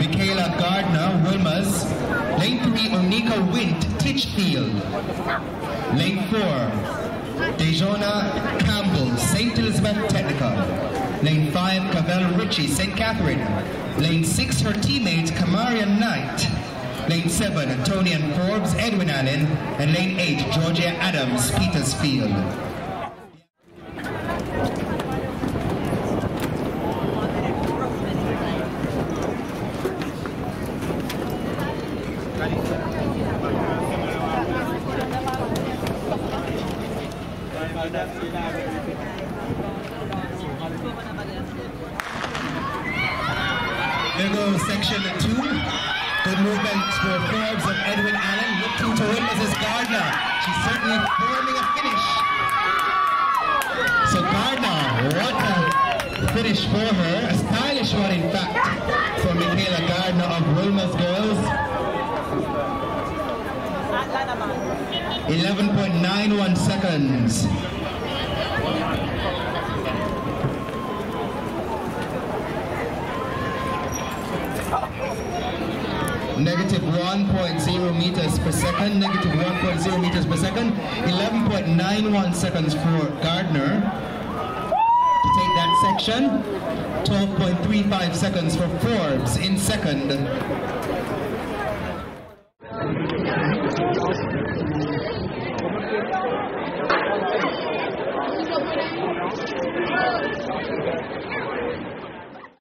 Mickayl Gardner, Wolmers. Lane 3, Onika Wint, Titchfield. Lane 4, Dejona Campbell, St. Elizabeth Technical. Lane 5, Cavell Ritchie, St. Catherine. Lane 6, her teammate Kamaria Knight. Lane 7, Tonie-Ann Forbes, Edwin Allen. And Lane 8, Georgia Adams, Petersfield. There goes section 2. Good movement for Forbes of Edwin Allen. Looking to win Mrs. Gardner. She's certainly forming a finish. So Gardner, what a finish for her. A stylish one, in fact, for Mickayl Gardner of Wolmers Girls. 11.91 seconds. Negative 1.0 meters per second, negative 1.0 meters per second, 11.91 seconds for Gardner to take that section, 12.35 seconds for Forbes in second.